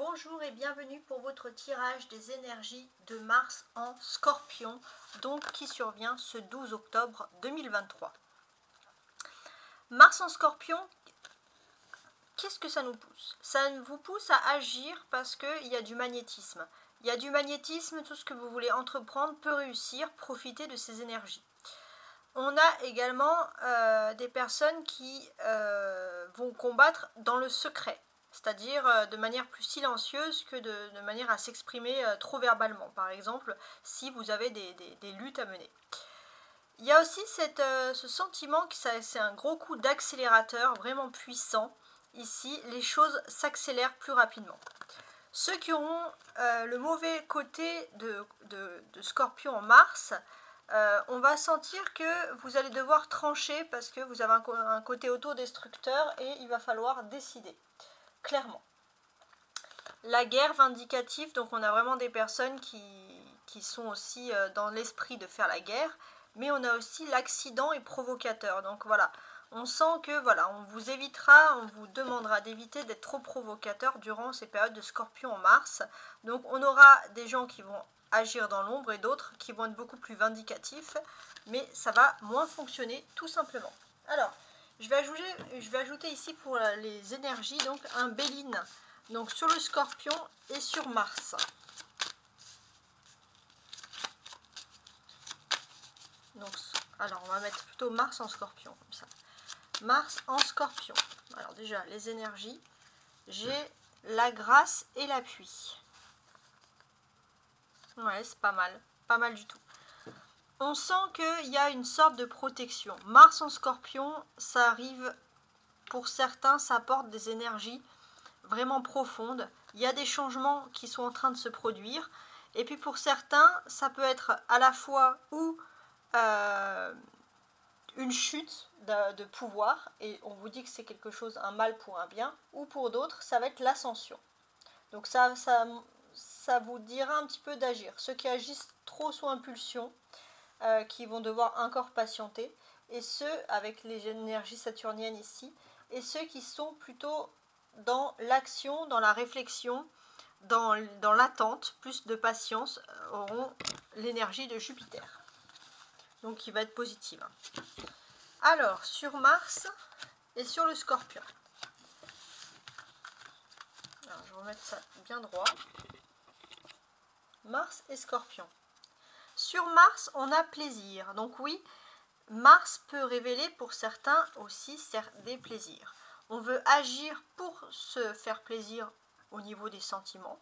Bonjour et bienvenue pour votre tirage des énergies de Mars en Scorpion, donc qui survient ce 12 octobre 2023. Mars en Scorpion, qu'est-ce que ça nous pousse? Ça vous pousse à agir parce qu'il y a du magnétisme. Il y a du magnétisme, tout ce que vous voulez entreprendre peut réussir, profiter de ces énergies. On a également des personnes qui vont combattre dans le secret, c'est-à-dire de manière plus silencieuse que de manière à s'exprimer trop verbalement. Par exemple, si vous avez des luttes à mener. Il y a aussi ce sentiment que c'est un gros coup d'accélérateur vraiment puissant. Ici, les choses s'accélèrent plus rapidement. Ceux qui auront le mauvais côté de Scorpion en Mars, on va sentir que vous allez devoir trancher parce que vous avez un côté autodestructeur et il va falloir décider, clairement. La guerre vindicative, donc on a vraiment des personnes qui sont aussi dans l'esprit de faire la guerre, mais on a aussi l'accident et provocateur. Donc voilà, on sent que voilà, on vous évitera, on vous demandera d'éviter d'être trop provocateur durant ces périodes de Scorpion en Mars. Donc on aura des gens qui vont agir dans l'ombre et d'autres qui vont être beaucoup plus vindicatifs, mais ça va moins fonctionner tout simplement. Alors, je vais ajouter ici pour les énergies donc un Béline, donc sur le Scorpion et sur Mars. Donc, alors on va mettre plutôt Mars en Scorpion comme ça. Mars en Scorpion. Alors déjà les énergies, j'ai la grâce et l'appui. Ouais, c'est pas mal du tout. On sent qu'il y a une sorte de protection. Mars en Scorpion, ça arrive, pour certains, ça apporte des énergies vraiment profondes. Il y a des changements qui sont en train de se produire. Et puis pour certains, ça peut être à la fois ou une chute de pouvoir, et on vous dit que c'est quelque chose, un mal pour un bien, ou pour d'autres, ça va être l'ascension. Donc ça vous dira un petit peu d'agir. Ceux qui agissent trop sous impulsion, qui vont devoir encore patienter, et ceux avec les énergies saturniennes ici, et ceux qui sont plutôt dans l'action, dans la réflexion, dans l'attente, plus de patience, auront l'énergie de Jupiter. Donc qui va être positive. Alors, sur Mars et sur le Scorpion. Alors, je vais remettre ça bien droit. Mars et Scorpion. Sur Mars, on a plaisir. Donc oui, Mars peut révéler pour certains aussi des plaisirs. On veut agir pour se faire plaisir au niveau des sentiments.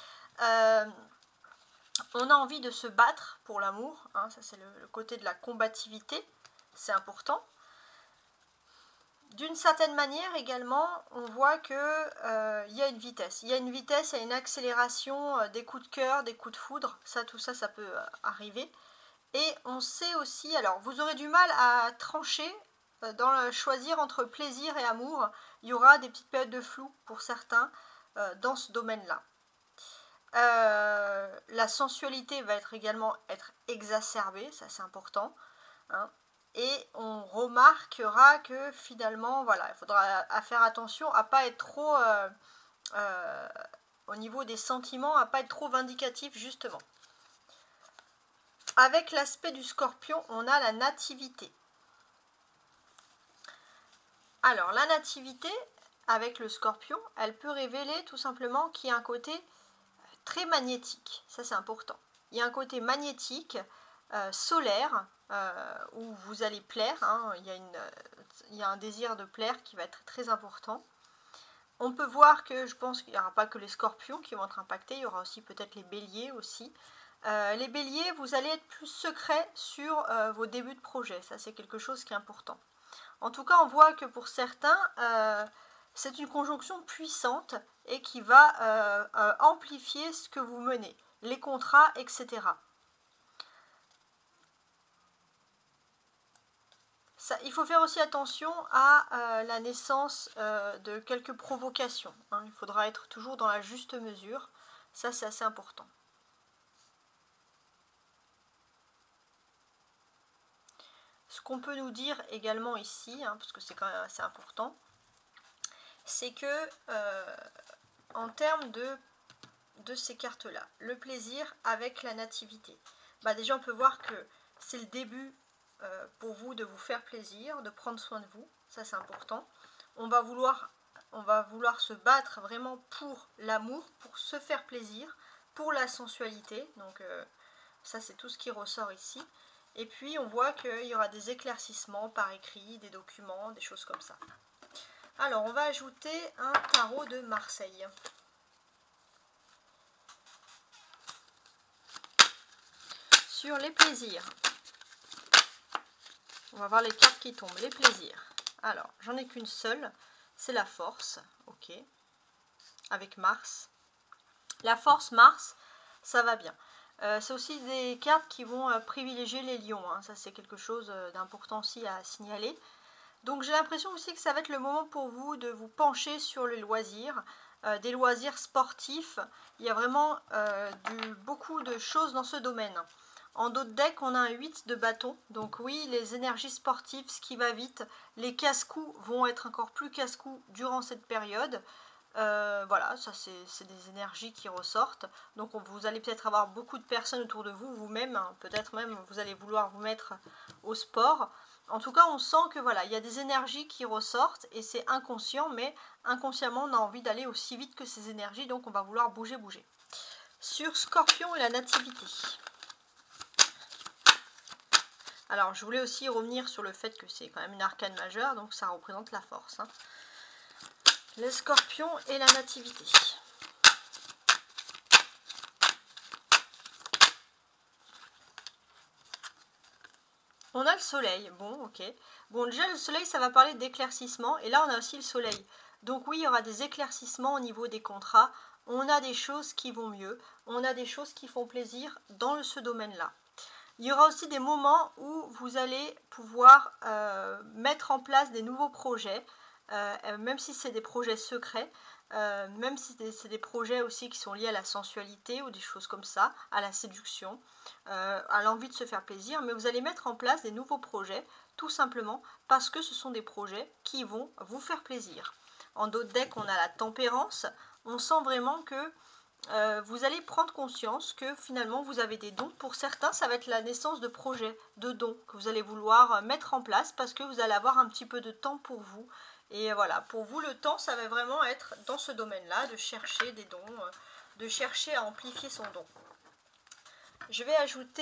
On a envie de se battre pour l'amour. Hein, ça, c'est le côté de la combativité. C'est important. D'une certaine manière également, on voit qu'il y a une vitesse. Il y a une vitesse, il y a une accélération des coups de cœur, des coups de foudre. Tout ça, ça peut arriver. Et on sait aussi, alors vous aurez du mal à trancher dans le choisir entre plaisir et amour. Il y aura des petites périodes de flou pour certains dans ce domaine-là. La sensualité va également être exacerbée, ça c'est important. Hein. Et on remarquera que finalement, voilà, il faudra faire attention à ne pas être trop, au niveau des sentiments, à ne pas être trop vindicatif justement. Avec l'aspect du Scorpion, on a la nativité. Alors, la nativité, avec le Scorpion, elle peut révéler tout simplement qu'il y a un côté très magnétique. Ça, c'est important. Il y a un côté magnétique, solaire, où vous allez plaire. Hein. Il y a un désir de plaire qui va être très important. On peut voir que je pense qu'il n'y aura pas que les Scorpions qui vont être impactés, il y aura aussi peut-être les Béliers aussi. Les Béliers, vous allez être plus secret sur vos débuts de projet. Ça, c'est quelque chose qui est important. En tout cas, on voit que pour certains, c'est une conjonction puissante et qui va amplifier ce que vous menez, les contrats, etc. Il faut faire aussi attention à la naissance de quelques provocations. Hein. Il faudra être toujours dans la juste mesure. Ça, c'est assez important. Ce qu'on peut nous dire également ici, hein, parce que c'est quand même assez important, c'est que en termes de de ces cartes-là. Le plaisir avec la nativité. Bah déjà, on peut voir que c'est le début pour vous de vous faire plaisir, de prendre soin de vous. Ça, c'est important. On va vouloir se battre vraiment pour l'amour, pour se faire plaisir, pour la sensualité. Donc, ça, c'est tout ce qui ressort ici. Et puis, on voit qu'il y aura des éclaircissements par écrit, des documents, des choses comme ça. Alors, on va ajouter un tarot de Marseille. Sur les plaisirs. On va voir les cartes qui tombent. Les plaisirs. Alors, j'en ai qu'une seule. C'est la force. Ok. Avec Mars. La force, Mars, ça va bien. C'est aussi des cartes qui vont privilégier les lions. Hein. Ça, c'est quelque chose d'important aussi à signaler. Donc j'ai l'impression aussi que ça va être le moment pour vous de vous pencher sur les loisirs, des loisirs sportifs. Il y a vraiment beaucoup de choses dans ce domaine. En dos de deck, on a un 8 de bâton. Donc oui, les énergies sportives, ce qui va vite. Les casse-coups vont être encore plus casse-coups durant cette période. Voilà, ça c'est des énergies qui ressortent. Donc vous allez peut-être avoir beaucoup de personnes autour de vous, vous-même. Hein, peut-être même vous allez vouloir vous mettre au sport. En tout cas, on sent que voilà, il y a des énergies qui ressortent et c'est inconscient, mais inconsciemment, on a envie d'aller aussi vite que ces énergies, donc on va vouloir bouger. Sur Scorpion et la nativité. Alors, je voulais aussi revenir sur le fait que c'est quand même une arcane majeure, donc ça représente la force. Hein. Les Scorpions et la nativité. On a le soleil, bon ok. Bon déjà le soleil ça va parler d'éclaircissement et là on a aussi le soleil. Donc oui il y aura des éclaircissements au niveau des contrats, on a des choses qui vont mieux, on a des choses qui font plaisir dans ce domaine-là. Il y aura aussi des moments où vous allez pouvoir mettre en place des nouveaux projets, même si c'est des projets secrets, même si c'est des projets aussi qui sont liés à la sensualité ou des choses comme ça, à la séduction, à l'envie de se faire plaisir, mais vous allez mettre en place des nouveaux projets, tout simplement parce que ce sont des projets qui vont vous faire plaisir. En dos de deck, on a la tempérance, on sent vraiment que vous allez prendre conscience que finalement vous avez des dons. Pour certains, ça va être la naissance de projets, de dons que vous allez vouloir mettre en place parce que vous allez avoir un petit peu de temps pour vous. Et voilà, pour vous, le temps, ça va vraiment être dans ce domaine-là, de chercher des dons, de chercher à amplifier son don. Je vais ajouter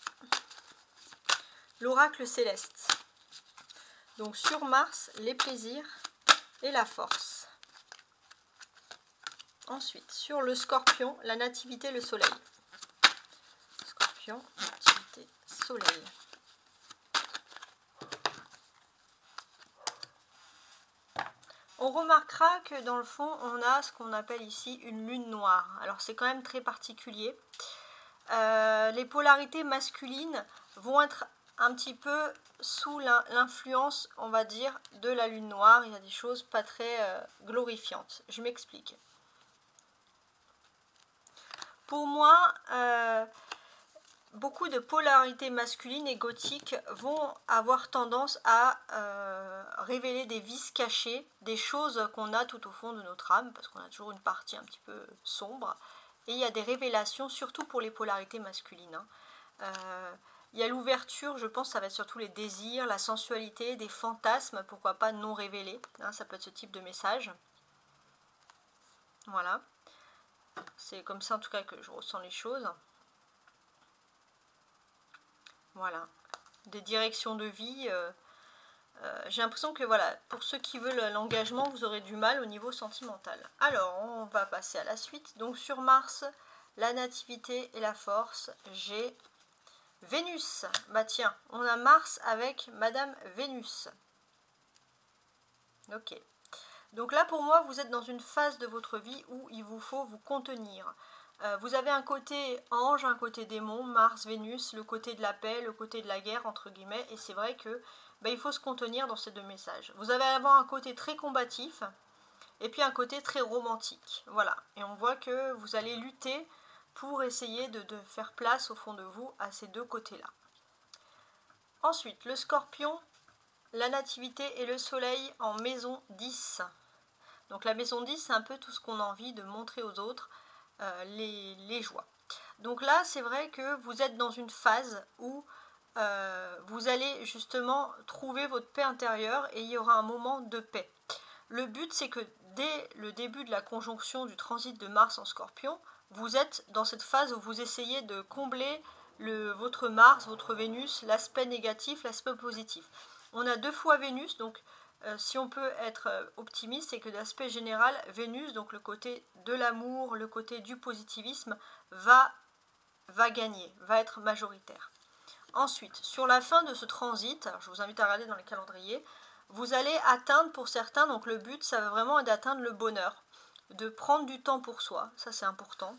l'oracle céleste. Donc sur Mars, les plaisirs et la force. Ensuite, sur le Scorpion, la nativité, le soleil. Scorpion, nativité, soleil. On remarquera que dans le fond, on a ce qu'on appelle ici une lune noire. Alors c'est quand même très particulier. Les polarités masculines vont être un petit peu sous l'influence, on va dire, de la lune noire. Il y a des choses pas très glorifiantes. Je m'explique. Pour moi, beaucoup de polarités masculines et gothiques vont avoir tendance à révéler des vices cachés, des choses qu'on a tout au fond de notre âme, parce qu'on a toujours une partie un petit peu sombre. Et il y a des révélations, surtout pour les polarités masculines. Il y a l'ouverture, je pense, ça va être surtout les désirs, la sensualité, des fantasmes, pourquoi pas non révélés. Ça peut être ce type de message. Voilà. C'est comme ça en tout cas que je ressens les choses. Voilà. Des directions de vie. J'ai l'impression que voilà, pour ceux qui veulent l'engagement, vous aurez du mal au niveau sentimental. Alors, on va passer à la suite. Donc sur Mars, la nativité et la force, j'ai Vénus. Bah tiens, on a Mars avec Madame Vénus. Ok. Donc là, pour moi, vous êtes dans une phase de votre vie où il vous faut vous contenir. Vous avez un côté ange, un côté démon, Mars, Vénus, le côté de la paix, le côté de la guerre, entre guillemets. Et c'est vrai que il faut se contenir dans ces deux messages. Vous allez avoir un côté très combatif et puis un côté très romantique. Voilà. Et on voit que vous allez lutter pour essayer de faire place au fond de vous à ces deux côtés-là. Ensuite, le Scorpion, la nativité et le soleil en maison 10. Donc la maison 10, c'est un peu tout ce qu'on a envie de montrer aux autres. les joies. Donc là, c'est vrai que vous êtes dans une phase où vous allez justement trouver votre paix intérieure et il y aura un moment de paix. Le but, c'est que dès le début de la conjonction du transit de Mars en Scorpion, vous êtes dans cette phase où vous essayez de combler votre Mars, votre Vénus, l'aspect négatif, l'aspect positif. On a 2 fois Vénus, donc si on peut être optimiste, c'est que d'aspect général, Vénus, donc le côté de l'amour, le côté du positivisme, va gagner, va être majoritaire. Ensuite, sur la fin de ce transit, alors je vous invite à regarder dans les calendriers, vous allez atteindre pour certains, donc le but, ça va vraiment être d'atteindre le bonheur, de prendre du temps pour soi, ça c'est important.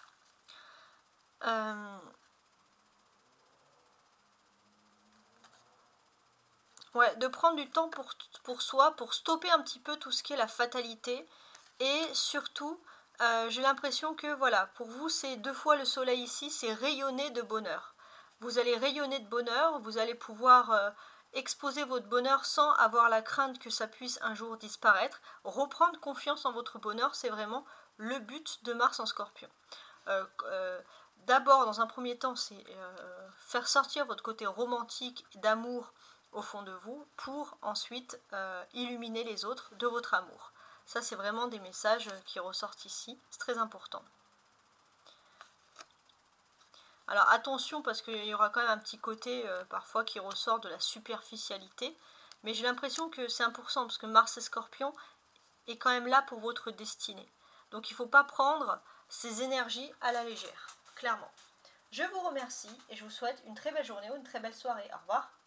Ouais, de prendre du temps pour soi, pour stopper un petit peu tout ce qui est la fatalité, et surtout, j'ai l'impression que voilà, pour vous, c'est 2 fois le soleil ici, c'est rayonner de bonheur. Vous allez rayonner de bonheur, vous allez pouvoir exposer votre bonheur sans avoir la crainte que ça puisse un jour disparaître. Reprendre confiance en votre bonheur, c'est vraiment le but de Mars en Scorpion. D'abord, dans un premier temps, c'est faire sortir votre côté romantique d'amour au fond de vous pour ensuite illuminer les autres de votre amour. Ça, c'est vraiment des messages qui ressortent ici. C'est très important. Alors attention, parce qu'il y aura quand même un petit côté parfois qui ressort de la superficialité. Mais j'ai l'impression que c'est 1%, parce que Mars et Scorpion est quand même là pour votre destinée. Donc il ne faut pas prendre ces énergies à la légère, clairement. Je vous remercie et je vous souhaite une très belle journée ou une très belle soirée. Au revoir.